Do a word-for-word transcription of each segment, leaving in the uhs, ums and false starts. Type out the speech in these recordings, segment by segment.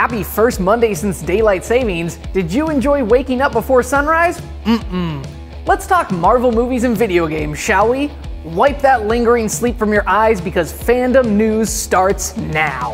Happy first Monday since daylight savings. Did you enjoy waking up before sunrise? Mm-mm. Let's talk Marvel movies and video games, shall we? Wipe that lingering sleep from your eyes because fandom news starts now.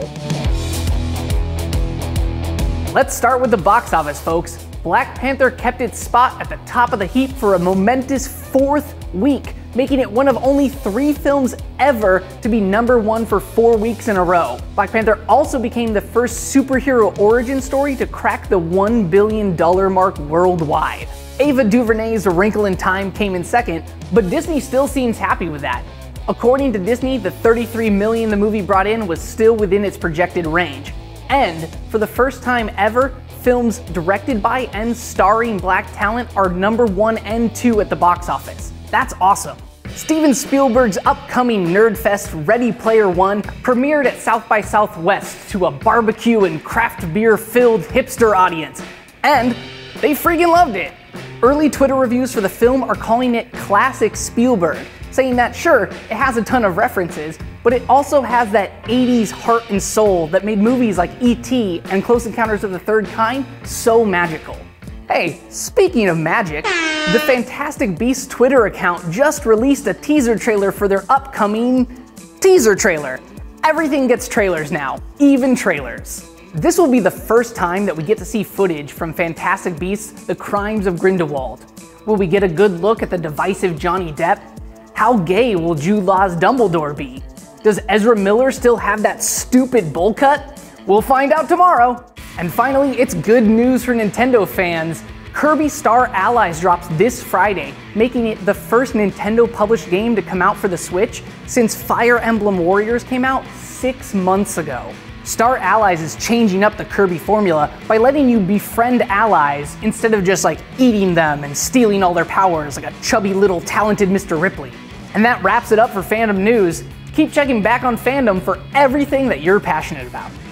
Let's start with the box office, folks. Black Panther kept its spot at the top of the heap for a momentous fourth week, making it one of only three films ever to be number one for four weeks in a row. Black Panther also became the first superhero origin story to crack the one billion dollar mark worldwide. Ava DuVernay's A Wrinkle in Time came in second, but Disney still seems happy with that. According to Disney, the thirty-three million dollars the movie brought in was still within its projected range. And for the first time ever, films directed by and starring black talent are number one and two at the box office. That's awesome. Steven Spielberg's upcoming Nerdfest Ready Player One premiered at South by Southwest to a barbecue and craft beer filled hipster audience, and they freaking loved it. Early Twitter reviews for the film are calling it classic Spielberg, saying that sure, it has a ton of references, but it also has that eighties heart and soul that made movies like E T and Close Encounters of the Third Kind so magical. Hey, speaking of magic, the Fantastic Beasts Twitter account just released a teaser trailer for their upcoming teaser trailer. Everything gets trailers now, even trailers. This will be the first time that we get to see footage from Fantastic Beasts: The Crimes of Grindelwald. Will we get a good look at the divisive Johnny Depp? How gay will Jude Law's Dumbledore be? Does Ezra Miller still have that stupid bowl cut? We'll find out tomorrow. And finally, it's good news for Nintendo fans. Kirby Star Allies drops this Friday, making it the first Nintendo-published game to come out for the Switch since Fire Emblem Warriors came out six months ago. Star Allies is changing up the Kirby formula by letting you befriend allies instead of just like eating them and stealing all their powers like a chubby little talented Mister Ripley. And that wraps it up for fandom news. Keep checking back on fandom for everything that you're passionate about.